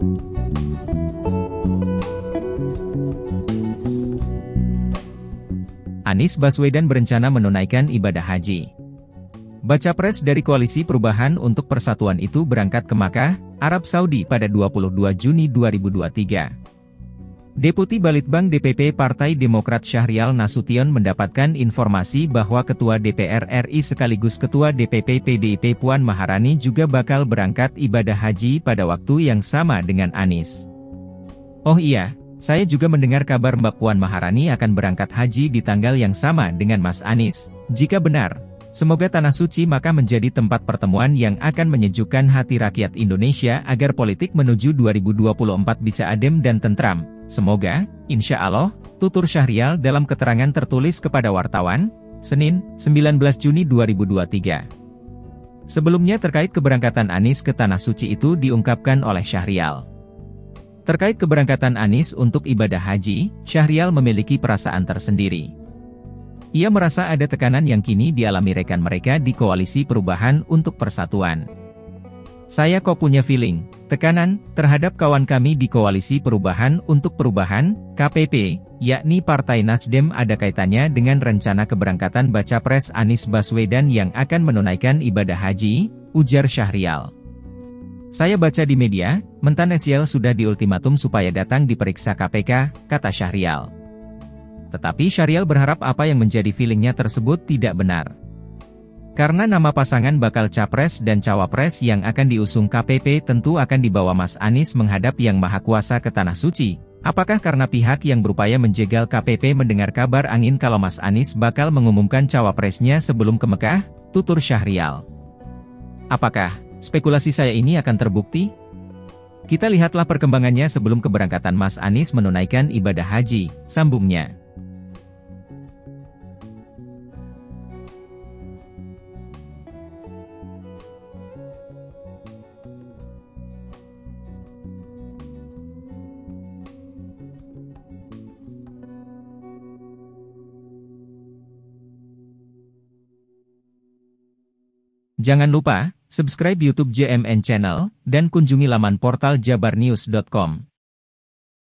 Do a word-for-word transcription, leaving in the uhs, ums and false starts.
Anies Baswedan berencana menunaikan ibadah haji. Baca pres dari Koalisi Perubahan untuk Persatuan itu berangkat ke Makkah, Arab Saudi pada dua puluh dua Juni dua ribu dua puluh tiga. Deputi Balitbang D P P Partai Demokrat Syahrial Nasution mendapatkan informasi bahwa Ketua D P R R I sekaligus Ketua D P P P D I P Puan Maharani juga bakal berangkat ibadah haji pada waktu yang sama dengan Anies. Oh iya, saya juga mendengar kabar Mbak Puan Maharani akan berangkat haji di tanggal yang sama dengan Mas Anies. Jika benar, semoga Tanah Suci Makkah menjadi tempat pertemuan yang akan menyejukkan hati rakyat Indonesia agar politik menuju dua ribu dua puluh empat bisa adem dan tentram. Semoga, insya Allah, tutur Syahrial dalam keterangan tertulis kepada wartawan, Senin, sembilan belas Juni dua ribu dua puluh tiga. Sebelumnya terkait keberangkatan Anies ke Tanah Suci itu diungkapkan oleh Syahrial. Terkait keberangkatan Anies untuk ibadah haji, Syahrial memiliki perasaan tersendiri. Ia merasa ada tekanan yang kini dialami rekan mereka di Koalisi Perubahan untuk Persatuan. Saya kok punya feeling, tekanan, terhadap kawan kami di Koalisi Perubahan untuk Perubahan, K P P, yakni Partai Nasdem ada kaitannya dengan rencana keberangkatan baca pres Anies Baswedan yang akan menunaikan ibadah haji, ujar Syahrial. Saya baca di media, Mentan Esiel sudah diultimatum supaya datang diperiksa K P K, kata Syahrial. Tetapi Syahrial berharap apa yang menjadi feelingnya tersebut tidak benar. Karena nama pasangan bakal capres dan cawapres yang akan diusung K P P tentu akan dibawa Mas Anies menghadap Yang Maha Kuasa ke Tanah Suci. Apakah karena pihak yang berupaya menjegal K P P mendengar kabar angin kalau Mas Anies bakal mengumumkan cawapresnya sebelum ke Mekah? Tutur Syahrial. Apakah spekulasi saya ini akan terbukti? Kita lihatlah perkembangannya sebelum keberangkatan Mas Anies menunaikan ibadah haji, sambungnya. Jangan lupa subscribe YouTube J M N Channel, dan kunjungi laman portal jabarnews dot com.